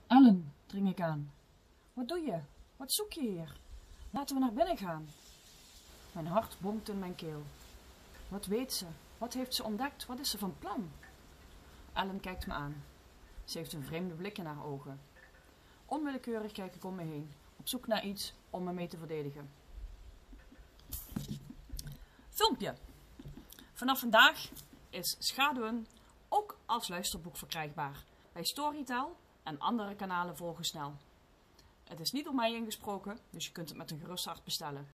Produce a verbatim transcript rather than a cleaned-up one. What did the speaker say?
Ellen, dring ik aan. Wat doe je? Wat zoek je hier? Laten we naar binnen gaan. Mijn hart bonkt in mijn keel. Wat weet ze? Wat heeft ze ontdekt? Wat is ze van plan? Ellen kijkt me aan. Ze heeft een vreemde blik in haar ogen. Onwillekeurig kijk ik om me heen, op zoek naar iets om me mee te verdedigen. Filmpje. Vanaf vandaag is Schaduwen ook als luisterboek verkrijgbaar bij Storytel en andere kanalen volgen snel. Het is niet door mij ingesproken, dus je kunt het met een gerust hart bestellen.